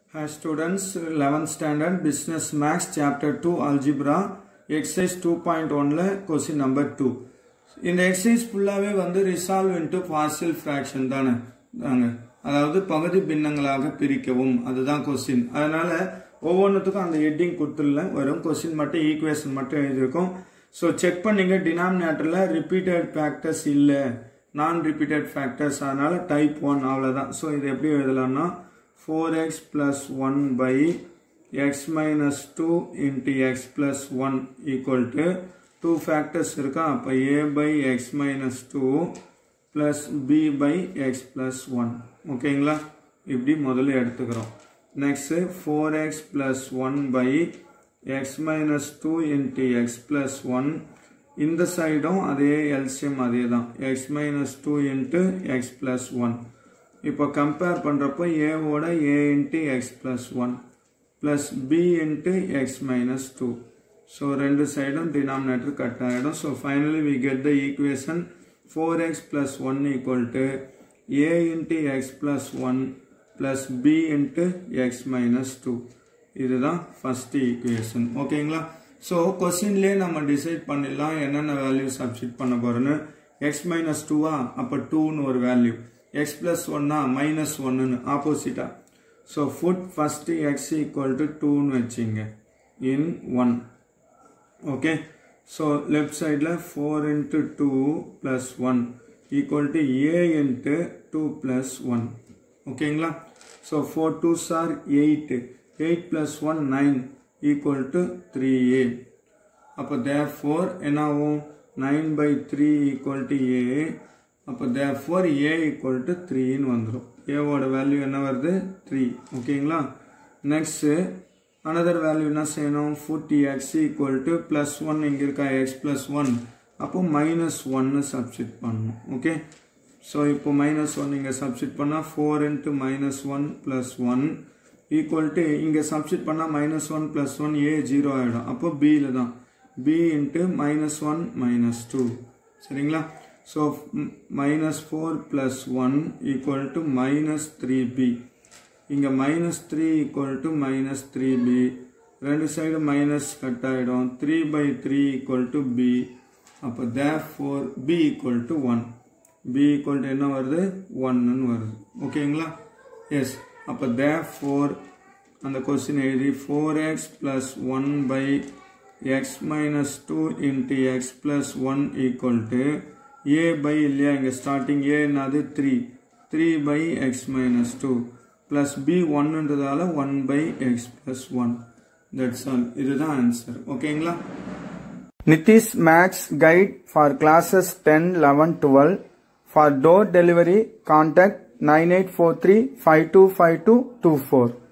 Hi students, 11th standard business maths chapter 2 algebra exercise 2.1 la question number 2. இந்த exercise ஃபுல்லாவே வந்து resolve into partial fraction தானே அதாவது பகுதி பின்னங்களாக பிரிக்கவும் அதுதான் question. அதனால ஒவ்வொன்றுத்துக்கும் அந்த ஹெட்டிங் கொடுத்துள்ள வரும் question மட்டும் ஈக்குவேஷன் மட்டும் எழுதியிருக்கோம். ஸோ செக் பண்ணிங்க டினாமினேட்டர்ல ரிப்பீட்டட் ஃபேக்டர்ஸ் இல்லை நான் ரிப்பீட்டட் ஃபேக்டர்ஸ் அதனால டைப் 1 அவ்வளோதான். ஸோ இது எப்படி எழுதலாம்னா 4x plus 1 by x minus 2 into x plus 1 equal to 2 factors இருக்கா அப்ப a by x minus 2 plus b by x plus 1 ஓகேங்களா இப்படி முதல்ல எடுத்துக்கிறோம். next 4x plus 1 by x minus 2 into x plus 1 இந்த சைடும் அதே LCM அதே தான் x minus 2 into x plus 1 இப்போ கம்பேர் பண்றப்போ a ஓட a into x plus 1 plus b into x minus 2 so ரெண்டு சைடும் denominator கட் ஆயிடும். so finally we get the equation 4x plus 1 equal to a into x plus 1 plus b into x minus 2 இதுதான் first equation. ஓகேங்களா so questionலயே நம்ம decide பண்ணிடலாம் என்னென்ன value substitute பண்ண போறோம்னு. x minus 2 அப்ப 2 னு ஒரு வேல்யூ x plus 1 minus 1 னு ஆப்போசிட்டா. so put first x equal to 2 னு வெச்சீங்க in 1. okay so left side ல 4 into 2 plus 1 equal to a into 2 plus 1. ஓகேங்களா so 4 2s are 8 8 plus 1 9 equal to 3a. அப்ப therefore என்னாகும் 9 by 3 equal to a. அப்ப therefore a equal to 3 ன்னு வந்துரும். a ஓட value என்ன வருது 3. ஓகேங்களா next another வேல்யூ என்ன செய்யணும் put x equal to plus 1 இங்க இருக்கா x plus 1 அப்போ minus 1 சப்ஸ்டிட் பண்ணணும். ஓகே so இப்போ minus 1 இங்க சப்ஸ்டிட் பண்ணா 4 into minus 1 plus 1 equal to இங்க சப்ஸ்டிட் பண்ணா minus 1 plus 1 a 0 ஆயிடும். அப்போ b ல தான் b into minus 1 minus 2 சரிங்களா. so minus 4 plus 1 equal to minus 3b இங்க minus 3 equal to minus 3b ரெண்டு சைடு minus கட் ஆயிடும் 3 by 3 equal to b. அப்ப therefore b equal to 1 b equal to என்ன வருது 1 ன்னு வருது. ஓகேங்களா yes அப்ப therefore அந்த क्वेश्चन எழுதி 4x plus 1 by x minus 2 into x plus 1 equal to a by இல்லையா இங்க ஸ்டார்டிங் a என்னது 3 by x minus 2 plus b 1 ன்றதால 1 by x plus 1. that's all. இதுதான் ஆன்சர். ஓகேங்களா Nitish maths guide for classes 10 11 12 for door delivery contact 9843 525224.